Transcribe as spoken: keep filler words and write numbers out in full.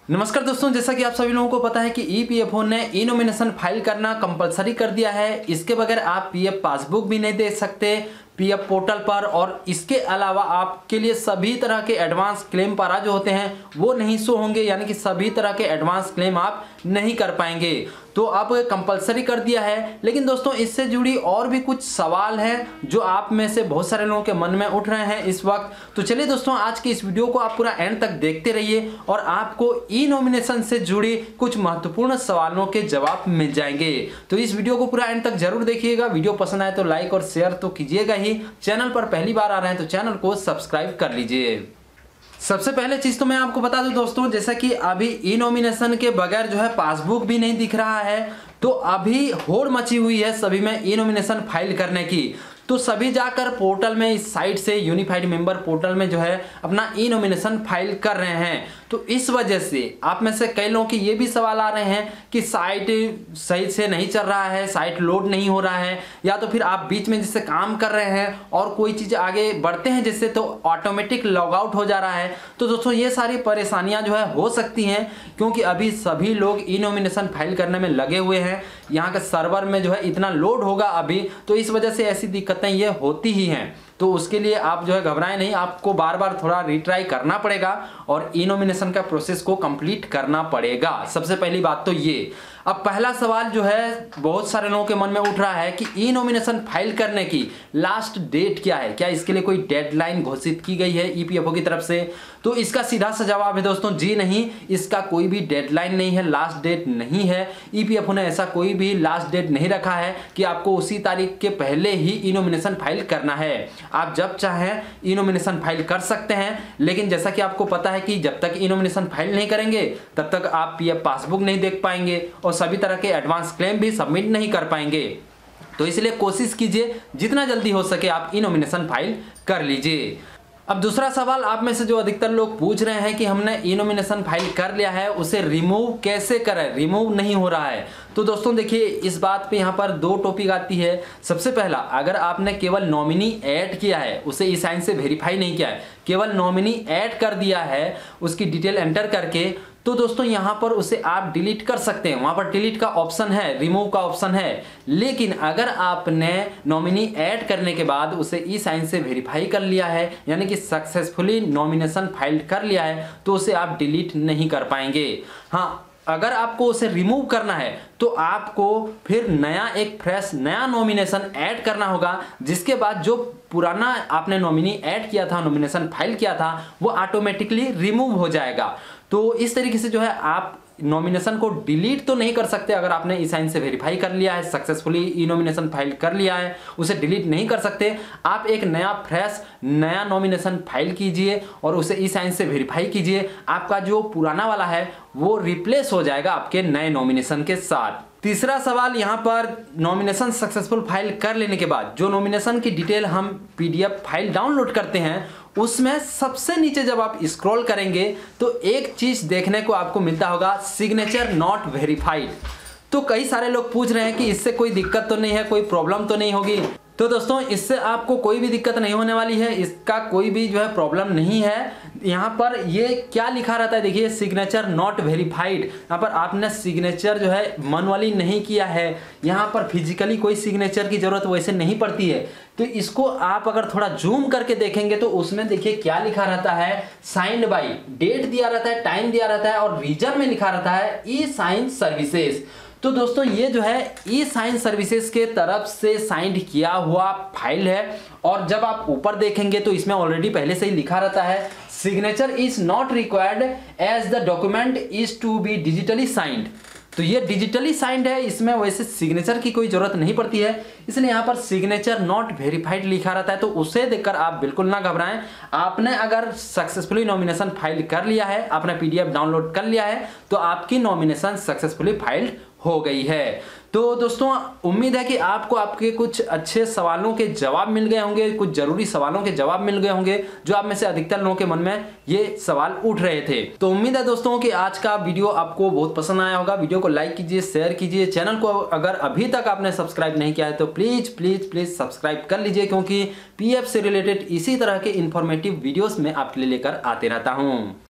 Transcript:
नमस्कार दोस्तों, जैसा कि आप सभी लोगों को पता है कि ई पी एफ ओ ने ई नॉमिनेशन फाइल करना कंपलसरी कर दिया है। इसके बगैर आप पी एफ पासबुक भी नहीं दे सकते पी एफ पोर्टल पर, और इसके अलावा आपके लिए सभी तरह के एडवांस क्लेम पारा जो होते हैं वो नहीं शो होंगे, यानी कि सभी तरह के एडवांस क्लेम आप नहीं कर पाएंगे। तो आप कंपलसरी कर दिया है। लेकिन दोस्तों, इससे जुड़ी और भी कुछ सवाल हैं जो आप में से बहुत सारे लोगों के मन में उठ रहे हैं इस वक्त। तो चलिए दोस्तों, आज की इस वीडियो को आप पूरा एंड तक देखते रहिए और आपको ई नॉमिनेशन से जुड़ी कुछ महत्वपूर्ण सवालों के जवाब मिल जाएंगे। तो इस वीडियो को पूरा एंड तक जरूर देखिएगा। वीडियो पसंद आए तो लाइक और शेयर तो कीजिएगा ही। चैनल पर पहली बार आ रहे हैं तो चैनल को सब्सक्राइब कर लीजिए। सबसे पहले चीज तो मैं आपको बता दूं दोस्तों, जैसा कि अभी ई नॉमिनेशन के बगैर जो है पासबुक भी नहीं दिख रहा है, तो अभी होड़ मची हुई है सभी में ई नॉमिनेशन फाइल करने की। तो सभी जाकर पोर्टल में, इस साइट से यूनिफाइड मेंबर पोर्टल में जो है अपना ई नॉमिनेशन फाइल कर रहे हैं। तो इस वजह से आप में से कई लोगों के ये भी सवाल आ रहे हैं कि साइट सही से नहीं चल रहा है, साइट लोड नहीं हो रहा है, या तो फिर आप बीच में जिससे काम कर रहे हैं और कोई चीज़ आगे बढ़ते हैं जिससे तो ऑटोमेटिक लॉग आउट हो जा रहा है। तो दोस्तों, ये सारी परेशानियां जो है हो सकती हैं, क्योंकि अभी सभी लोग ई नॉमिनेशन फाइल करने में लगे हुए हैं। यहाँ के सर्वर में जो है इतना लोड होगा अभी, तो इस वजह से ऐसी दिक्कतें ये होती ही हैं। तो उसके लिए आप जो है घबराएं नहीं, आपको बार बार थोड़ा रिट्राई करना पड़ेगा और ई नॉमिनेशन का प्रोसेस को कंप्लीट करना पड़ेगा। सबसे पहली बात तो ये। अब पहला सवाल जो है बहुत सारे लोगों के मन में उठ रहा है कि ई नॉमिनेशन फाइल करने की लास्ट डेट क्या है, क्या इसके लिए कोई डेडलाइन घोषित की गई है ई पी एफ ओ की तरफ से? तो इसका सीधा सा जवाब है दोस्तों, जी नहीं, इसका कोई भी डेडलाइन नहीं है, लास्ट डेट नहीं है। ई पी एफ ओ ने ऐसा कोई भी लास्ट डेट नहीं रखा है कि आपको उसी तारीख के पहले ही ई नॉमिनेशन फाइल करना है। आप जब चाहें ई नॉमिनेशन फाइल कर सकते हैं, लेकिन जैसा कि आपको पता है कि जब तक ई नॉमिनेशन फाइल नहीं करेंगे तब तक आप पी एफ पासबुक नहीं देख पाएंगे और सभी तरह के एडवांस क्लेम भी सबमिट नहीं कर पाएंगे। तो इसलिए कोशिश कीजिए जितना जल्दी हो सके आप ई नॉमिनेशन फाइल कर लीजिए। अब दूसरा सवाल आप में से जो अधिकतर लोग पूछ रहे हैं कि हमने ई नॉमिनेशन फाइल कर लिया है, उसे रिमूव कैसे करें, रिमूव नहीं हो रहा है। तो दोस्तों देखिए, इस बात पे यहाँ पर दो टॉपिक आती है। सबसे पहला, अगर आपने केवल नॉमिनी ऐड किया है, उसे ई साइन से वेरीफाई नहीं किया है, केवल नॉमिनी ऐड कर दिया है उसकी डिटेल एंटर करके, तो दोस्तों यहाँ पर उसे आप डिलीट कर सकते हैं। वहां पर डिलीट का ऑप्शन है, रिमूव का ऑप्शन है। लेकिन अगर आपने नॉमिनी ऐड करने के बाद उसे ई साइन से वेरीफाई कर लिया है, यानी कि सक्सेसफुली नॉमिनेशन फाइल कर लिया है, तो उसे आप डिलीट नहीं कर पाएंगे। हाँ, अगर आपको उसे रिमूव करना है तो आपको फिर नया एक फ्रेश नया नॉमिनेशन ऐड करना होगा, जिसके बाद जो पुराना आपने नॉमिनी ऐड किया था, नॉमिनेशन फाइल किया था, वो ऑटोमेटिकली रिमूव हो जाएगा। तो इस तरीके से जो है आप नॉमिनेशन को डिलीट तो नहीं कर सकते। अगर आपने ई साइन से वेरीफाई कर लिया है, सक्सेसफुली ई नॉमिनेशन फाइल कर लिया है, उसे डिलीट नहीं कर सकते। आप एक नया फ्रेश नया नॉमिनेशन फाइल कीजिए और उसे ई साइन से वेरीफाई कीजिए। आपका जो पुराना वाला है वो रिप्लेस हो जाएगा आपके नए नॉमिनेशन के साथ। तीसरा सवाल यहाँ पर, नॉमिनेशन सक्सेसफुल फाइल कर लेने के बाद जो नॉमिनेशन की डिटेल हम P D F file download करते हैं, उसमें सबसे नीचे जब आप स्क्रॉल करेंगे तो एक चीज देखने को आपको मिलता होगा, सिग्नेचर नॉट वेरीफाइड। तो कई सारे लोग पूछ रहे हैं कि इससे कोई दिक्कत तो नहीं है, कोई प्रॉब्लम तो नहीं होगी। तो दोस्तों, इससे आपको कोई भी दिक्कत नहीं होने वाली है, इसका कोई भी जो है प्रॉब्लम नहीं है। यहाँ पर ये क्या लिखा रहता है, देखिए, सिग्नेचर नॉट वेरीफाइड। यहाँ पर आपने सिग्नेचर जो है मैनुअली नहीं किया है, यहाँ पर फिजिकली कोई सिग्नेचर की जरूरत वैसे नहीं पड़ती है। तो इसको आप अगर थोड़ा जूम करके देखेंगे तो उसमें देखिए क्या लिखा रहता है, साइंड बाई, डेट दिया रहता है, टाइम दिया रहता है और रीजन में लिखा रहता है ई साइन सर्विसेज। तो दोस्तों, ये जो है ई साइन सर्विसेज के तरफ से साइंड किया हुआ फाइल है। और जब आप ऊपर देखेंगे तो इसमें ऑलरेडी पहले से ही लिखा रहता है, signature is not required as the document is to be digitally signed. तो ये डिजिटली साइंड है, इसमें वैसे सिग्नेचर की कोई जरूरत नहीं पड़ती है, इसलिए यहाँ पर सिग्नेचर नॉट वेरीफाइड लिखा रहता है। तो उसे देखकर आप बिल्कुल ना घबराएं। आपने अगर सक्सेसफुली नॉमिनेशन फाइल कर लिया है, आपने पी डी एफ डाउनलोड कर लिया है, तो आपकी नॉमिनेशन सक्सेसफुली फाइल्ड हो गई है। तो दोस्तों, उम्मीद है कि आपको आपके कुछ अच्छे सवालों के जवाब मिल गए होंगे, कुछ जरूरी सवालों के जवाब मिल गए होंगे जो आप में से अधिकतर लोगों के मन में ये सवाल उठ रहे थे। तो उम्मीद है दोस्तों कि आज का वीडियो आपको बहुत पसंद आया होगा। वीडियो को लाइक कीजिए, शेयर कीजिए। चैनल को अगर अभी तक आपने सब्सक्राइब नहीं किया है तो प्लीज प्लीज प्लीज सब्सक्राइब कर लीजिए, क्योंकि पी एफ से रिलेटेड इसी तरह के इंफॉर्मेटिव वीडियोस में आपके लिए लेकर आते रहता हूँ।